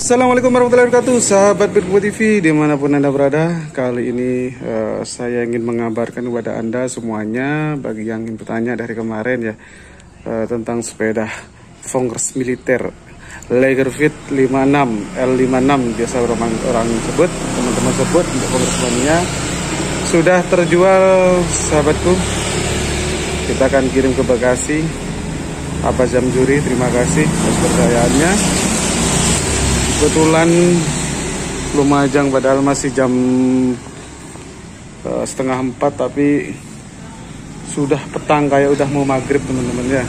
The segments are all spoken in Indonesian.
Assalamualaikum warahmatullahi wabarakatuh, sahabat Birbo TV dimanapun Anda berada. Kali ini saya ingin mengabarkan kepada Anda semuanya, bagi yang ingin bertanya dari kemarin ya, tentang sepeda Vongers militer Lagerfit 56 L56 biasa orang sebut, teman-teman sebut untuk Vongers mania, sudah terjual sahabatku. Kita akan kirim ke Bekasi. Apa Jamjuri, terima kasih atas kepercayaannya. Kebetulan Lumajang padahal masih jam setengah 4, tapi sudah petang kayak udah mau maghrib teman-teman ya.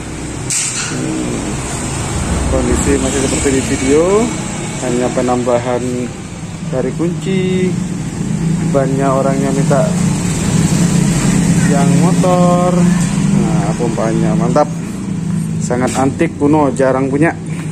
Kondisi masih seperti di video, hanya penambahan dari kunci. Banyak orangnya minta yang motor. Nah, pompanya mantap, sangat antik kuno, jarang punya.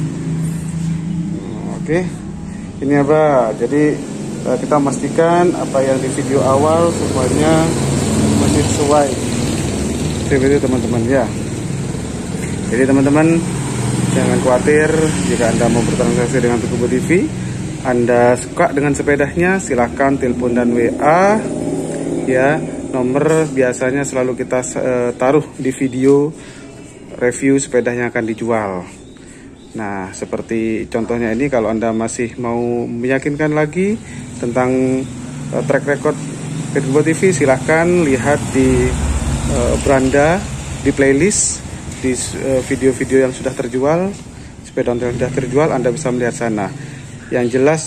Oke, ini apa? Jadi kita memastikan apa yang di video awal semuanya masih sesuai video teman-teman ya. Jadi teman-teman jangan khawatir jika Anda mau bertransaksi dengan Birbo TV. Anda suka dengan sepedanya, silahkan telepon dan WA ya. Nomor biasanya selalu kita taruh di video review sepeda yang akan dijual. Nah, seperti contohnya ini, kalau Anda masih mau meyakinkan lagi tentang track record Birbo TV, silahkan lihat di beranda, di playlist, di video-video yang sudah terjual, sepeda yang sudah terjual, Anda bisa melihat sana. Yang jelas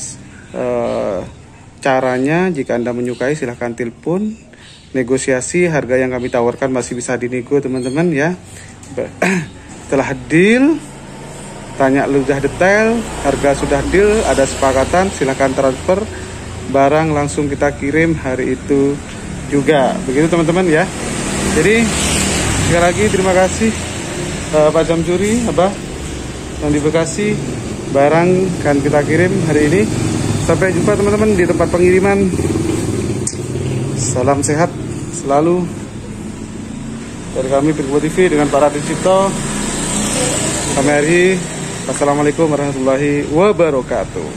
caranya, jika Anda menyukai silahkan telepon, negosiasi, harga yang kami tawarkan masih bisa dinego teman-teman ya. Setelah deal, tanya lebih detail, harga sudah deal, ada sepakatan, silahkan transfer, barang langsung kita kirim hari itu juga. Begitu teman-teman ya. Jadi sekali lagi terima kasih Pak Jamjuri, Abah yang di Bekasi, barang kan kita kirim hari ini. Sampai jumpa teman-teman di tempat pengiriman. Salam sehat selalu dari kami Birbo TV dengan para Radicipto. Kami hari Assalamualaikum warahmatullahi wabarakatuh.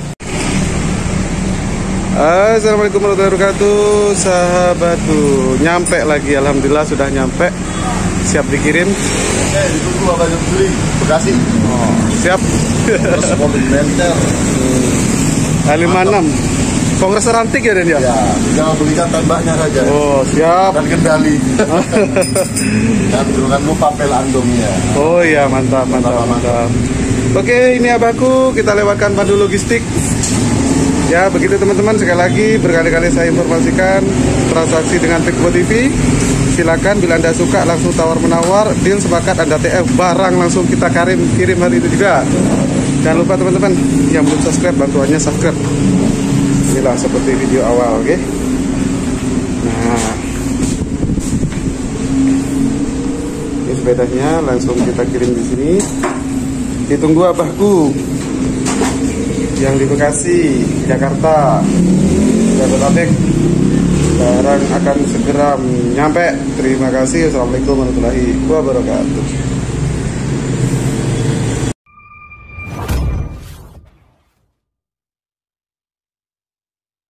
Assalamualaikum warahmatullahi wabarakatuh, sahabatku. Nyampe lagi, alhamdulillah sudah nyampe, siap dikirim. Ditunggu Bapak Jamjuri, Bekasi. Oh, siap. Terus komplementer. L56 Vongers rantik ya Den ya? Ya, tinggal belikan tembaknya saja. Oh, siap. Dan kendali. Dan jangan lupa pel andongnya. Oh iya, mantap. Oke, ini abahku, kita lewatkan pandu logistik. Ya, begitu teman-teman, sekali lagi berkali-kali saya informasikan transaksi dengan Birbo TV. Silakan bila Anda suka langsung tawar-menawar, deal sepakat, Anda TF, barang langsung kita kirim hari itu juga. Jangan lupa teman-teman yang belum subscribe, bantuannya subscribe. Inilah seperti video awal, oke? Nah, ini sepedanya langsung kita kirim di sini. Ditunggu abahku yang di Bekasi, Jakarta, Jabodetabek. Barang akan segera nyampe. Terima kasih. Assalamualaikum warahmatullahi wabarakatuh.